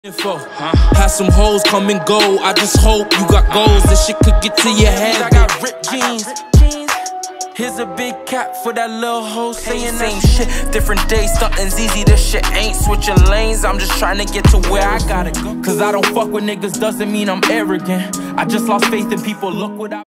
Had some hoes come and go. I just hope you got goals. This shit could get to your head. I got ripped jeans. Here's a big cap for that little hoe saying same shit. Different days, something's easy. This shit ain't switching lanes. I'm just trying to get to where I gotta go. Cause I don't fuck with niggas doesn't mean I'm arrogant. I just lost faith in people. Look what I